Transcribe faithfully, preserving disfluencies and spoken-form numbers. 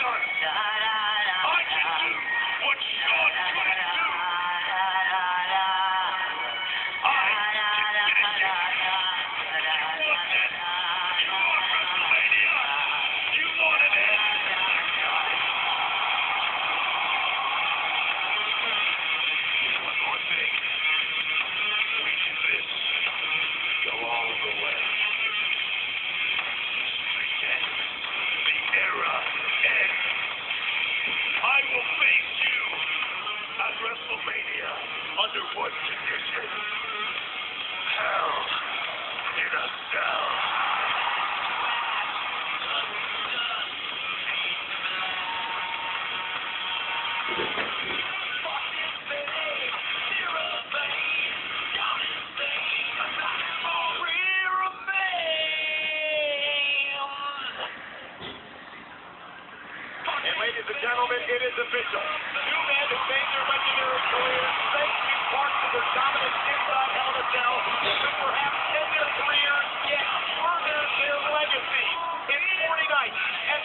Sean. I can do what Sean couldn't do. I can finish it. You want it. You want WrestleMania. You wanted it. One more thing. We do this. Go all the way. Pretend the era ends. I will face you at WrestleMania. Under what condition? Hell in a cell. Ladies and gentlemen, it is official. Two men who made their legendary careers thanks in part to their dominance inside Hell in a Cell, who perhaps end their careers yet further their legacy. In forty nights,